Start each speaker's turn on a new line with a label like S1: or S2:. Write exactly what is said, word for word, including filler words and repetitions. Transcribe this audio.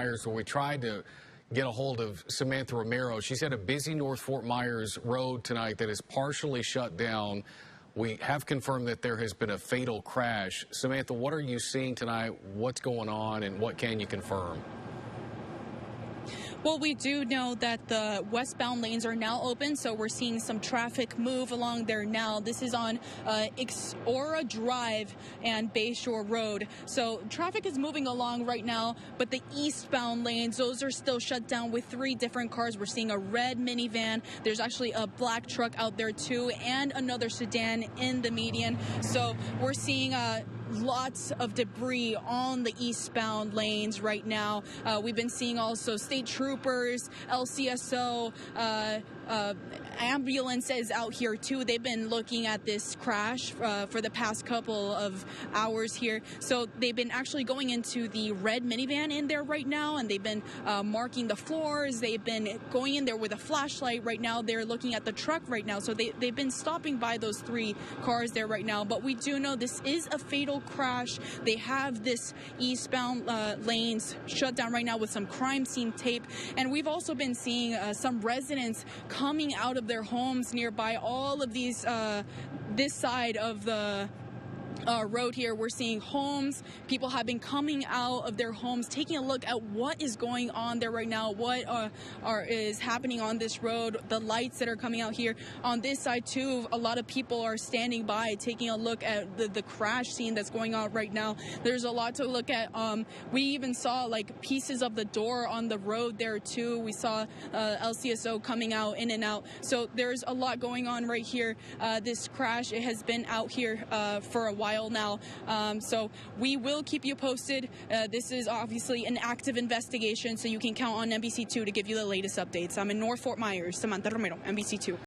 S1: Myers, where we tried to get a hold of Samantha Romero. She's at a busy North Fort Myers road tonight that is partially shut down. We have confirmed that there has been a fatal crash. Samantha, what are you seeing tonight? What's going on, and what can you confirm?
S2: Well, we do know that the westbound lanes are now open, so we're seeing some traffic move along there now. This is on uh, Ixora Drive and Bayshore Road. So traffic is moving along right now, but the eastbound lanes, those are still shut down with three different cars. We're seeing a red minivan. There's actually a black truck out there too, and another sedan in the median. So we're seeing uh, lots of debris on the eastbound lanes right now. Uh, we've been seeing also state troopers, L C S O, uh, uh, ambulances out here too. They've been looking at this crash uh, for the past couple of hours here. So they've been actually going into the red minivan in there right now, and they've been uh, marking the floors. They've been going in there with a flashlight right now. They're looking at the truck right now. So they, they've been stopping by those three cars there right now. But we do know this is a fatal crash. They have this eastbound uh, lanes shut down right now with some crime scene tape. And we've also been seeing uh, some residents coming out of their homes nearby all of these, uh, this side of the Uh, road here. We're seeing homes. People have been coming out of their homes, taking a look at what is going on there right now, what uh, are is happening on this road, the lights that are coming out here. On this side too, a lot of people are standing by, taking a look at the, the crash scene that's going on right now. There's a lot to look at. Um, we even saw like pieces of the door on the road there too. We saw uh, L C S O coming out, in and out. So there's a lot going on right here. Uh, this crash, it has been out here uh, for a while now. Um, so we will keep you posted. Uh, this is obviously an active investigation, so you can count on N B C two to give you the latest updates. I'm in North Fort Myers. Samantha Romero, N B C two.